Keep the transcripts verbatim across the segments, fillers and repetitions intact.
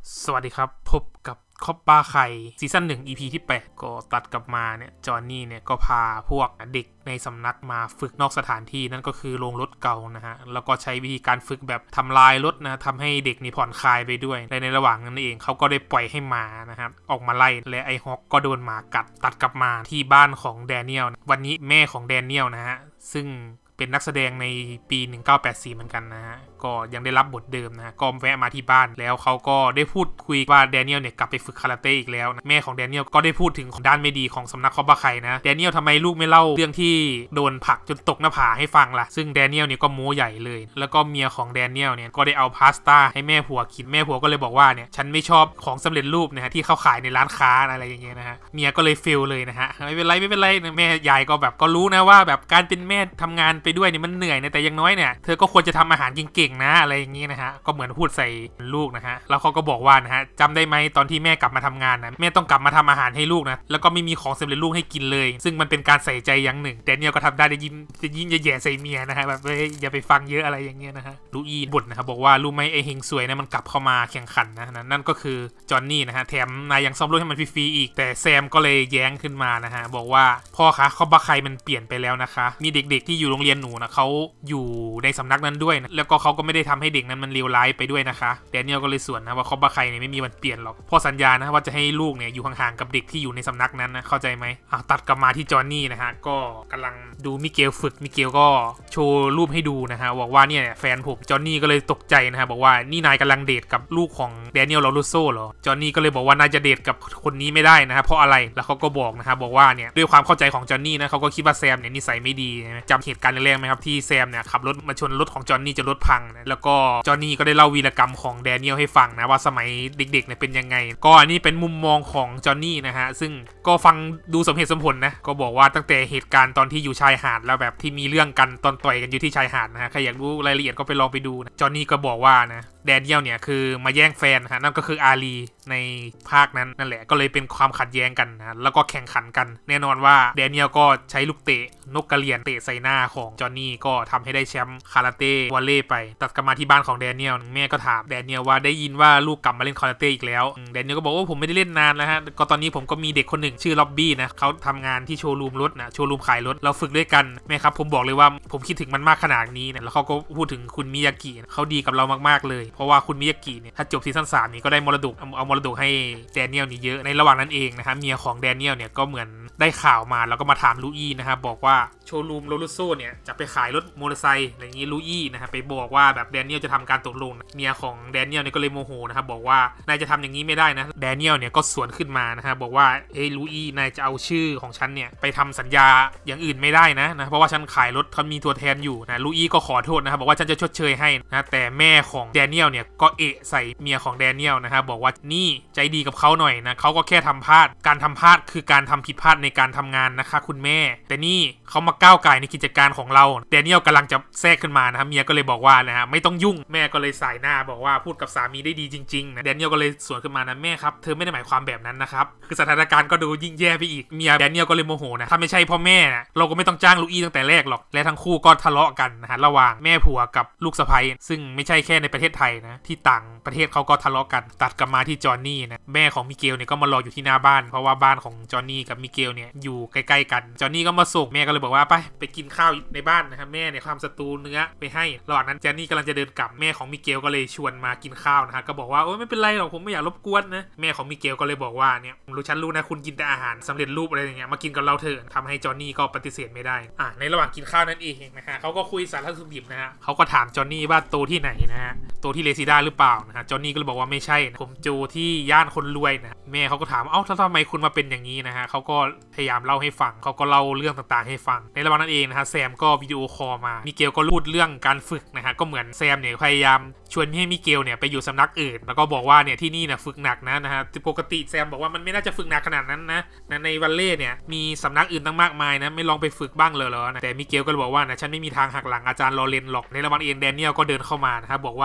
สวัสดีครับพบกับคอปป้าไข่ซีซั่นหนึ่ง อี พี ที่แปดก็ตัดกลับมาเนี่ยจอห์นนี่เนี่ยก็พาพวกเด็กในสำนักมาฝึกนอกสถานที่นั่นก็คือโรงรถเก่านะฮะแล้วก็ใช้วิธีการฝึกแบบทำลายรถนะทำให้เด็กนี่ผ่อนคลายไปด้วยและในระหว่างนั้นเองเขาก็ได้ปล่อยให้หมานะครับออกมาไล่และไอ้ฮอกก็โดนหมากัดตัดกลับมาที่บ้านของแดเนียลวันนี้แม่ของแดเนียลนะฮะซึ่งเป็นนักแสดงในปีหนึ่งเก้าแปดสี่เหมือนกันนะฮะก็ยังได้รับบทเดิมนะก็แวะมาที่บ้านแล้วเขาก็ได้พูดคุยว่าแดเนียลเนี่ยกลับไปฝึกคาราเต้อีกแล้วนะแม่ของแดเนียลก็ได้พูดถึงด้านไม่ดีของสำนักคอบบาไคนะแดเนียลทำไมลูกไม่เล่าเรื่องที่โดนผลักจนตกหน้าผาให้ฟังล่ะซึ่งแดเนียลเนี่ยก็โม้ใหญ่เลยแล้วก็เมียของแดเนียลเนี่ยก็ได้เอาพาสต้าให้แม่ผัวกินแม่ผัวก็เลยบอกว่าเนี่ยฉันไม่ชอบของสำเร็จรูปนะฮะที่เขาขายในร้านค้าอะไรอย่างเงี้ยนะฮะเมียก็เลยฟิลเลยนะฮะไม่เป็นไรไม่เป็นไรแม่ยายก็แบบก็รู้นะว่าแบบการเป็นแม่ทำงานไปด้วยเนี่ยมันเหนื่อยนะแต่ยังน้อยเนี่ยเธอก็ควรจะทำอาหารเก่งๆนะอะไรอย่างงี้นะฮะก็เหมือนพูดใส่ลูกนะฮะแล้วเขาก็บอกว่านะฮะจำได้ไหมตอนที่แม่กลับมาทำงานนะแม่ต้องกลับมาทำอาหารให้ลูกนะแล้วก็ไม่มีของสำเร็จรูปให้กินเลยซึ่งมันเป็นการใส่ใจอย่างหนึ่งแดเนียลก็ทำได้จะยิ้มจะยิ้มแย่ๆใส่เมียนะฮะแบบอย่าไปฟังเยอะอะไรอย่างเงี้ยนะฮะลูอี้บ่นนะครับบอกว่ารู้ไหมไอเฮงซวยนะมันกลับเข้ามาแข่งขันนะนั่นก็คือจอห์นนี่นะฮะแถมนายยังซ่อมรถให้มันฟรีๆอีกแต่แซมก็เลยแย้งขึ้นมานะฮะบอกว่าพ่อคะคอบบาไคมันเปลี่ยนไปแล้วนะคะมีเด็กๆที่อยู่โรงเรียนหนูนะเขาอยู่ในสำนักนั้นด้วยนะแล้วก็เขาก็ไม่ได้ทำให้เด็กนั้นมันเลวร้ายไปด้วยนะคะแดเนียลก็เลยสวนนะว่าคอบบาไคเนี่ยไม่มีวันเปลี่ยนหรอกพ่อสัญญานะว่าจะให้ลูกเนี่ยอยู่ห่างๆกับเด็กที่อยู่ในสำนักนั้นนะเข้าใจไหมตัดกลับมาที่จอห์นนี่นะฮะก็กำลังดูมิเกลฝึกมิเกลก็โชว์รูปให้ดูนะฮะบอกว่าเนี่ยแฟนผมจอห์นนี่ก็เลยตกใจนะฮะบอกว่านี่นายกำลังเดทกับลูกของแดเนียลลอรูโซ่เหรอจอห์นนี่ก็เลยบอกว่านายจะเดทกับคนนี้ไม่ได้นะฮะเพราะอะไรแล้วเขาก็บอกนะฮะบอกว่าเนี่ยด้วยความเข้าใจของจอห์นนี่นะเขาก็คิดว่าแซมเนี่ยนิสัยไม่ดีจำเหตุการณ์แรกไหมครับที่แซมเนี่ยขับรถมาชนรถของจอห์นนี่จนรถพังนะแล้วก็จอห์นนี่ก็ได้เล่าวีรกรรมของแดเนียลให้ฟังนะว่าสมัยเด็กๆเนี่ยเป็นยังไงก็อันนี้เป็นมุมมองของจอห์นนี่นะฮะซึ่งก็ฟังดูสมเหตุสมผลนะก็บอกว่าตั้งแต่เหตุการณ์ตอนที่อยู่ชายหาดแล้วแบบที่มีเรื่องกันตอนต่อยกันอยู่ที่ชายหาดนะฮะใครอยากรู้รายละเอียดก็ไปลองไปดูนะจอห์นนี่ก็บอกว่านะแดเนียลเนี่ยคือมาแย่งแฟนฮะนั่นก็คืออาลีในภาคนั้นนั่นแหละก็เลยเป็นความขัดแย้งกันนะแล้วก็แข่งขันกันแน่นอนว่าแดเนียลก็ใช้ลูกเตะนกกระเรียนเตะใส่หน้าของจอห์นนี่ก็ทำให้ได้แชมป์คาราเต้วอลเล่ไปตัดกลับมาที่บ้านของแดเนียลแม่ก็ถามแดเนียลว่าได้ยินว่าลูกกลับมาเล่นคาราเต้อีกแล้วแดเนียลก็บอกว่าผมไม่ได้เล่นนานแล้วฮะก็ตอนนี้ผมก็มีเด็กคนหนึ่งชื่อล็อบบี้นะเขาทำงานที่โชว์รูมรถนะโชว์รูมขายรถเราฝึกด้วยกันแม่ครับผมบอกเลยว่าผมคิดถึงมันมากขนาดนี้นะแล้วเขาก็พูดถึงคุณมิยากิเขาดีกับเรามากๆเลยเพราะว่าคุณมิยากิเนี่ยถ้าจบซีซั่นสามนี้ก็ได้มรดกเอามรดกให้แดเนียลนี่เยอะในระหว่างนั้นเองนะฮะเมียของแดเนียลเนี่ยก็เหมือนได้ข่าวมาแล้วก็มาถามลูอี้นะครับบอกว่าโชว์รูมโรลุโซ่เนี่ยจะไปขายรถมอเตอร์ไซค์อะไรอย่างงี้ลูอี้นะฮะไปบอกว่าแบบแดเนียลจะทำการตกลงเมียของแดเนียลเนี่ยก็เลยโมโหนะครับบอกว่านายจะทำอย่างนี้ไม่ได้นะแดเนียลเนี่ยก็สวนขึ้นมานะฮะบอกว่าเอ้ยลูอี้นายจะเอาชื่อของฉันเนี่ยไปทำสัญญาอย่างอื่นไม่ได้นะนะเพราะว่าฉันขายรถเขามีตัวแทนอยู่นะลูอี้ก็ขอโทษนะครับบอกว่าฉันจะชดเชยให้นะแต่แม่ของแดเนียลเนี่ยก็เอะใส่เมียของแดเนียลนะครับบอกว่านี่ใจดีกับเขาหน่อยนะเขาก็แค่ทำพลาดการทำพลาดคือการทำผิดพลาดในการทำงานนะคะคุณแม่แต่นี่เขามาก้าวไก่ในกิจการของเราแดเนียลกำลังจะแทรกขึ้นมานะครับเมียก็เลยบอกว่านะฮะไม่ต้องยุ่งแม่ก็เลยสายหน้าบอกว่าพูดกับสามีได้ดีจริงๆนะแดเนียลก็เลยสวนขึ้นมานะแม่ครับเธอไม่ได้หมายความแบบนั้นนะครับคือสถานการณ์ก็ดูยิ่งแย่ไปอีกเมียแดเนียลก็เลยโมโหนะถ้าไม่ใช่พ่อแม่นะเราก็ไม่ต้องจ้างลูอี้ตั้งแต่แรกหรอกและทั้งคู่ก็ทะเลาะกันนะฮะระหว่างแม่ผัวกับลูกสะใภ้ซึ่งไม่ใช่แค่ในประเทศไทยนะที่ต่างประเทศเขาก็ทะเลาะกันตัดกลับมาที่จอห์นนี่นะแม่ของมิเกลเนี่ยก็มารออยู่ที่หน้าบ้านเพราะว่าบ้านของจอห์นนี่กับมิเกลเนี่ยอยู่ใกล้ๆกันจอห์นนี่ก็มาส่งแม่ก็เลยบอกว่าไปไปกินข้าวในบ้านนะครับแม่เนี่ยความสตูเนื้อไปให้ระหว่างนั้นจอห์นนี่กำลังจะเดินกลับแม่ของมิเกลก็เลยชวนมากินข้าวนะฮะก็บอกว่าโอ้ไม่เป็นไรหรอกผมไม่อยากรบกวนนะแม่ของมิเกลก็เลยบอกว่าเนี่ยรู้ฉันรู้นะคุณกินแต่อาหารสำเร็จรูปอะไรอย่างเงี้ยมากินกับเราเถอะทำให้จอห์นนี่ก็ปฏิเสธไม่ได้อ่ะในระหว่างกินข้าวนั่นเองนะฮะเขาก็คุยสารทุกข์ดิบนะฮะเขาก็ถามจอห์นนี่ว่าโตที่ไหนนะฮะโตที่เรซิด้าหรือเปล่านะฮะจอห์นนี่ก็เลยบอกว่าไม่ใช่นะผมโจที่ย่านคนรวยนะแม่เขาก็ถามเอ้าทำไมคุณมาเป็นอย่างนี้นะฮะเขาก็พยายามเล่าให้ฟังเขาก็เล่าเรื่องต่างๆให้ฟังในระหว่างนั้นเองนะฮะแซมก็วิดีโอคอลมามิเกลก็พูดเรื่องการฝึกนะฮะก็เหมือนแซมเนี่ยพยายามชวนให้มิเกลเนี่ยไปอยู่สำนักอื่นแล้วก็บอกว่าเนี่ยที่นี่เนี่ยฝึกหนักนะนะฮะปกติแซมบอกว่ามันไม่น่าจะฝึกหนักขนาดนั้นนะในวันเล่เนี่ยมีสำนักอื่นตั้งมากมายนะไม่ลองไปฝึกบ้างเลยเหรอนะแต่มิเกลก็บอกว่านะฉันไม่มีทางหักหลังอาจารย์ลอเรนหรอกในระหว่างเองแดเนียลก็เดินเข้ามานะครับบอกว่าลู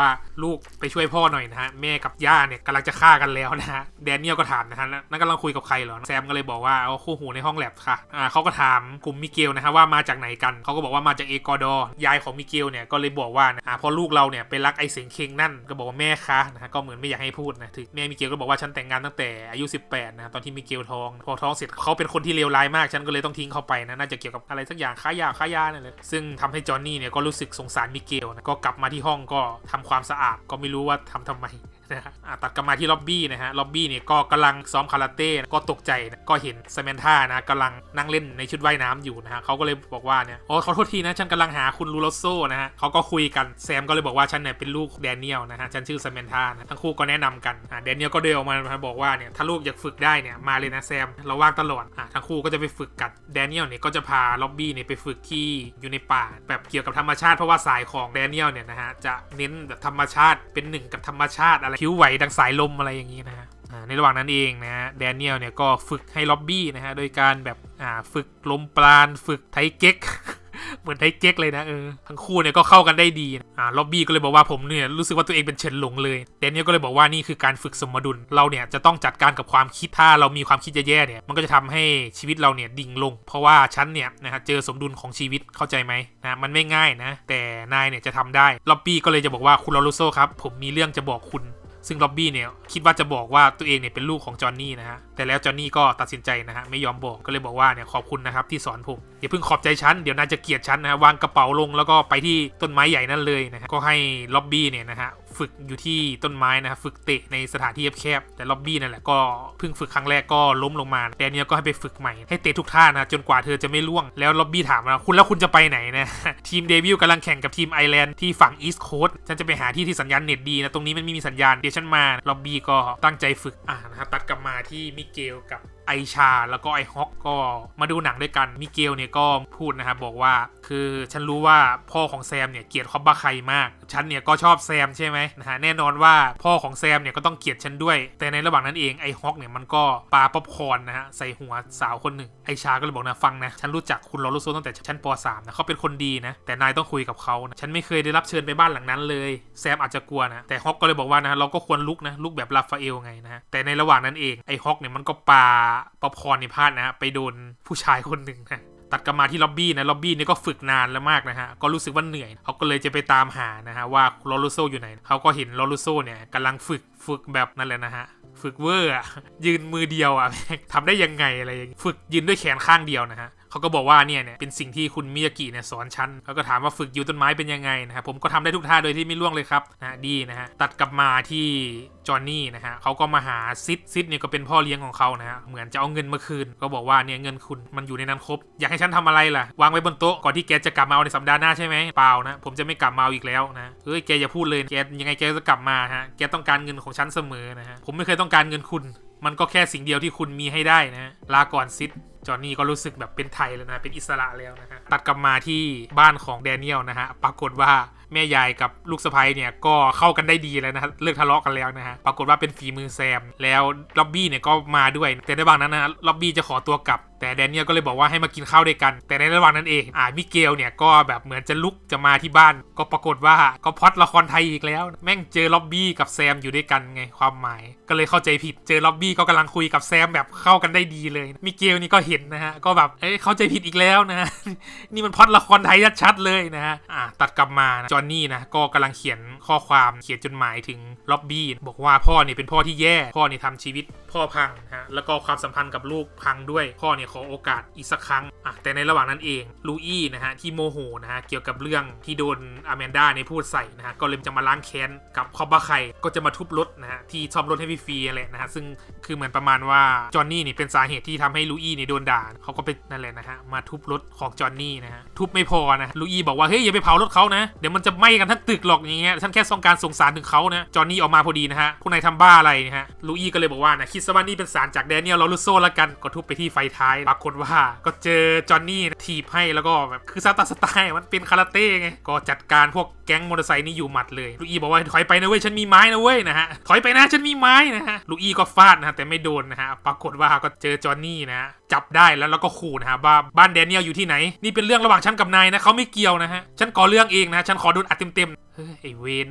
ลูกไปช่วยพ่อหน่อยนะฮะแม่กับย่าเนี่ยกำลังจะฆ่ากันแล้วนะฮะแดเนียลก็ถามนะฮะนั่นกำลังคุยกับใครเหรอแซมก็เลยบอกว่าเอาคู่หูในห้องแลบค่ะอ่าเขาก็ถามกลุ่มมิเกลนะฮะว่ามาจากไหนกันเขาก็บอกว่ามาจากเอกวาดอร์ยายของมิเกลเนี่ยก็เลยบอกว่าอ่าพอลูกเราเนี่ยไปรักไอเสียงเคงนั่นก็บอกว่าแม่คะนะฮะก็เหมือนไม่อยากให้พูดนะถึงแม่มิเกลก็บอกว่าฉันแต่งงานตั้งแต่อายุสิบแปดนะตอนที่มิเกลท้องพอท้องเสร็จเขาเป็นคนที่เลวร้ายมากฉันก็เลยต้องทิ้งเขาไปนะน่าจะเกี่ยวกับอะไรสักอย่างค้ายาค้ายาเนี่ยเลยซึ่งทำให้จอห์นนี่เนี่ยก็รู้สึกสงสารมิเกลนะก็กลับมาที่ห้องก็ทำความสะอาดก็ไม่รู้ว่าทำทำไมนะฮะตัดกลับมาที่ล็อบบี้นะฮะล็อบบี้เนี่ยก็กำลังซ้อมคาราเต้ก็ตกใจนะก็เห็นซาแมนธานะกำลังนั่งเล่นในชุดว่ายน้ำอยู่นะฮะเขาก็เลยบอกว่าเนี่ยโอ้ขอโทษทีนะฉันกำลังหาคุณลูโรโซนะฮะเขาก็คุยกันแซมก็เลยบอกว่าฉันเนี่ยเป็นลูกแดเนียลนะฮะฉันชื่อซาแมนธานะทั้งคู่ก็แนะนำกันอ่าแดเนียลก็เดินออกมาบอกว่าเนี่ยถ้าลูกอยากฝึกได้เนี่ยมาเลยนะแซมเราว่างตลอดอ่าทั้งคู่ก็จะไปฝึกกันแดเนียลเนี่ยก็จะพาล็อบบี้เนี่ยไปฝึกที่อยู่ในป่าแบบเกี่ยวกับธรรมชาติเพราะว่าสายของแดเนียลเนี่ยนะฮะจะเน้นแบบธรรมชาติเป็นหนึ่งกับธรรมชาติอะไรผิวไหวดังสายลมอะไรอย่างนี้นะฮะในระหว่างนั้นเองนะฮะแดเนียลเนี่ยก็ฝึกให้ล็อบบี้นะฮะโดยการแบบอ่าฝึกลมปราณฝึกไทเก๊ก เหมือนไทเก๊กเลยนะเออทั้งคู่เนี่ยก็เข้ากันได้ดีอ่าล็อบบี้ก็เลยบอกว่าผมเนี่ยรู้สึกว่าตัวเองเป็นเฉินหลงเลยแดเนียลก็เลยบอกว่านี่คือการฝึกสมดุลเราเนี่ยจะต้องจัดการกับความคิดถ้าเรามีความคิดแย่ๆเนี่ยมันก็จะทำให้ชีวิตเราเนี่ยดิ่งลงเพราะว่าฉันเนี่ยนะฮะเจอสมดุลของชีวิตเข้าใจไหมนะมันไม่ง่ายนะแต่นายเนี่ยจะทำได้ล็อบบี้ก็เลยจะบอกว่าคุณลอรูโซครับผมมีเรื่องจะบอกคุณซึ่งล็อบบี้เนี่ยคิดว่าจะบอกว่าตัวเองเนี่ยเป็นลูกของจอห์นนี่นะฮะแต่แล้วจอห์นนี่ก็ตัดสินใจนะฮะไม่ยอมบอกก็เลยบอกว่าเนี่ยขอบคุณนะครับที่สอนผมอย่าเพิ่งขอบใจฉันเดี๋ยวนายจะเกลียดฉันนะฮะวางกระเป๋าลงแล้วก็ไปที่ต้นไม้ใหญ่นั่นเลยนะฮะก็ให้ล็อบบี้เนี่ยนะฮะฝึกอยู่ที่ต้นไม้นะฮะฝึกเตะในสถานที่แคบๆแต่ล็อบบี้นั่นแหละก็เพิ่งฝึกครั้งแรกก็ล้มลงมาแดเนียลก็ให้ไปฝึกใหม่ให้เตะทุกท่านะจนกว่าเธอจะไม่ล่วงแล้วล็อบบี้ถามว่าคุณแล้วคุณจะไปไหนนะทีมเดวิลกำลังแข่งกับทีมไอแลนด์ที่ฝั่งอีสต์โคสต์ฉันจะไปหาที่ที่สัญญาณเน็ตดีนะตรงนี้มันไม่มีสัญญาณเดี๋ยวฉันมาล็อบบี้ก็ตั้งใจฝึกอ่านะครับตัดกลับมาที่มิเกลกับไอชาแล้วก็ไอฮอกก็มาดูหนังด้วยกันมิเกลเนี่ยก็พูดนะครับบอกว่าคือฉันรู้ว่าพ่อของแซมเนี่ยเกลียดคอบบาไคมากฉันเนี่ยก็ชอบแซมใช่ไหมนะฮะแน่นอนว่าพ่อของแซมเนี่ยก็ต้องเกลียดฉันด้วยแต่ในระหว่างนั้นเองไอฮอกเนี่ยมันก็ปาป๊อปคอร์นนะฮะใส่หัวสาวคนหนึ่งไอชาก็เลยบอกนะฟังนะฉันรู้จักคุณลอรูโซตั้งแต่ชั้นป สามนะเขาเป็นคนดีนะแต่นายต้องคุยกับเขานะฉันไม่เคยได้รับเชิญไปบ้านหลังนั้นเลยแซมอาจจะกลัวนะแต่ฮอกก็เลยบอกว่านะเราก็ควรลุกนะลุกแบบราฟาเอลไงนะฮะแต่ในระหว่างนั้นเองไอฮอกเนี่ยมันก็ปาป๊อปคอร์นในพลาดนะฮะไปโดนผู้ชายคนหนึ่งนะตัดกลับมาที่ล็อบบี้นะล็อบบี้นี่ก็ฝึกนานแล้วมากนะฮะก็รู้สึกว่าเหนื่อยเขาก็เลยจะไปตามหานะฮะว่าลอรูโซอยู่ไหนเขาก็เห็นลอรูโซเนี่ยกำลังฝึกฝึกแบบนั่นแหละนะฮะฝึกเวอร์อะยืนมือเดียวอะทำได้ยังไงอะไรอย่างฝึกยืนด้วยแขนข้างเดียวนะฮะเขาก็บอกว่าเนี่ยเนี่ยเป็นสิ่งที่คุณมิยากิเนี่ยสอนฉันเขาก็ถามว่าฝึกอยู่ต้นไม้เป็นยังไงนะครับผมก็ทำได้ทุกท่าโดยที่ไม่ล่วงเลยครับนะดีนะฮะตัดกลับมาที่จอห์นนี่นะฮะเขาก็มาหาซิดซิดเนี่ยก็เป็นพ่อเลี้ยงของเขานะฮะเหมือนจะเอาเงินมาคืนก็บอกว่าเนี่ยเงินคุณมันอยู่ในนั้นครบอยากให้ฉันทำอะไรล่ะวางไว้บนโต๊ะก่อนที่แกจะกลับมาเอาในสัปดาห์หน้าใช่ไหมเปล่านะผมจะไม่กลับมาเอาอีกแล้วนะเฮ้ยแกอย่าพูดเลยแกยังไงแกจะกลับมาฮะแกต้องการเงินของฉันเสมอนะฮะผมไม่เคยต้องการเงินคุณมันก็แค่สิ่งเดียวที่คุณมีให้ได้นะลาก่อนซิดจอห์นนี่ก็รู้สึกแบบเป็นไทยแล้วนะเป็นอิสระแล้วนะฮะตัดกลับมาที่บ้านของแดเนียลนะฮะปรากฏว่าแม่ยายกับลูกสะใภ้เนี่ยก็เข้ากันได้ดีแล้วนะฮะเลิกทะเลาะกันแล้วนะฮะปรากฏว่าเป็นฝีมือแซมแล้วล็อบบี้เนี่ยก็มาด้วยแต่ในบางนั้นนะล็อบบี้จะขอตัวกลับแต่แดเนียลก็เลยบอกว่าให้มากินข้าวด้วยกันแต่ในระหว่างนั้นเองอ่ามิเกลเนี่ยก็แบบเหมือนจะลุกจะมาที่บ้านก็ปรากฏว่าก็พล็อตละครไทยอีกแล้วแม่งเจอล็อบบี้กับแซมอยู่ด้วยกันไงความหมายก็เลยเข้าใจผิดเจอล็อบบี้ก็กำลังคุยกับแซมแบบเข้ากันได้ดีเลยมิเกลนี่ก็เห็นนะฮะก็แบบเอ้ยเข้าใจผิดอีกแล้วนะนี่มันพล็อตละครไทยชัดๆเลยนะฮะอ่าตัดกลับมาจอห์นนี่นะก็กำลังเขียนข้อความเขียนจดหมายถึงล็อบบี้บอกว่าพ่อเนี่ยเป็นพ่อที่แย่พ่อเนี่ยทำชีวิตพ่อพังฮะแล้วก็ความสัมพันธ์กับลูกพังด้วยพ่อเนี่ยขอโอกาสอีกสักครั้งอ่ะแต่ในระหว่างนั้นเองลูอี้นะฮะที่โมโหนะฮะเกี่ยวกับเรื่องที่โดนอแมนดาเนี่ยพูดใส่นะฮะก็เลยจะมาล้างแค้นกับคอบบาไคก็จะมาทุบรถนะฮะที่ซ่อมรถให้ฟรีๆแหละนะฮะซึ่งคือเหมือนประมาณว่าจอห์นนี่นี่เป็นสาเหตุที่ทำให้ลูอี้เนี่ยโดนด่าเขาก็เป็นนั่นแหละนะฮะมาทุบรถของจอห์นนี่นะฮะทุบไม่พอนะลูอี้บอกว่าเฮ้ยอย่าไปเผารถเขานะเดี๋ยวมันจะไหม้กันทั้งตึกหรอกอย่างเงี้ยฉันแค่ต้องการสงสารถึงเขานะจอห์นนี่ออกมาพอดีนะฮะพวกนายทำบ้าอะไรนะฮะลูอี้ก็เลยบอกว่านะคิดซะว่านี่เป็นสารจากแดเนียลลอรูโซละกันก็ทุบไปที่ไฟท้ายปรากฏว่าก็เจอจอห์นนี่ถีบให้แล้วก็แบบคือสไตล์สไตล์มันเป็นคาราเต้ไงก็จัดการพวกแก๊งมอเตอร์ไซค์นี่อยู่หมัดเลยลูอี้บอกว่าถอยไปนะเว้ยฉันมีไม้นะเว้ยนะฮะถอยไปนะฉันมีไม้นะฮะลูอี้ก็ฟาดนะแต่ไม่โดนนะฮะปรากฏว่าก็เจอจอห์นนี่นะฮะจับได้แล้วแล้วก็ขู่นะฮะว่าบ้านแดเนียลอยู่ที่ไหนนี่เป็นเรื่องระหว่างฉันกับนายนะเขาไม่เกี่ยวนะฮะฉันก่อเรื่องเองนะฉันขอโดนอัดเต็มๆเฮ้ยไอเวนแ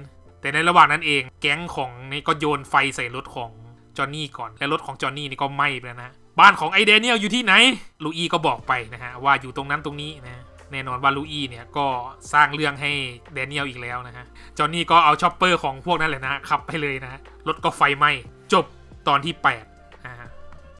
แต่ในระหว่างนั้นเองแก๊งของนี่ก็โยนไฟใส่รถของจอห์นนี่ก่อนและรถของจอห์นนี่นี่ก็ไหม้ไปแล้วนะบ้านของไอแดเนียลอยู่ที่ไหนลูอี้ก็บอกไปนะฮะว่าอยู่ตรงนั้นตรงนี้นะแน่นอนว่าลูอี้เนี่ยก็สร้างเรื่องให้แดเนียลอีกแล้วนะฮะจอห์นนี่ก็เอาช็อปเปอร์ของพวกนั้นแหละนะขับไปเลยนะรถก็ไฟไหม้จบตอนที่แปด